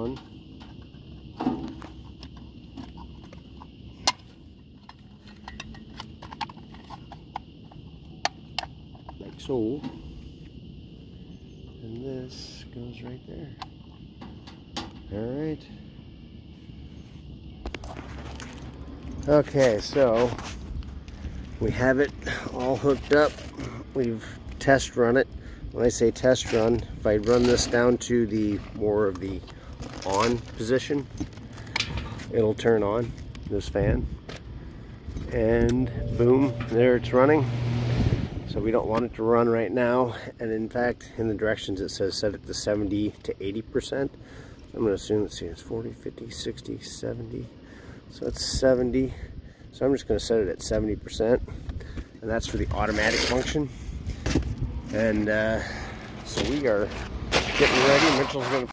on. Like so. And this goes right there. Alright. Okay, so we have it all hooked up. We've test run it. When I say test run, if I run this down to the more of the on position, it'll turn on this fan. And boom, there it's running. So we don't want it to run right now. And in fact, in the directions it says set it to 70 to 80%. I'm going to assume, let's see, it's 40, 50, 60, 70. So it's 70. So I'm just going to set it at 70%. And that's for the automatic function. And so we are getting ready. Mitchell's going to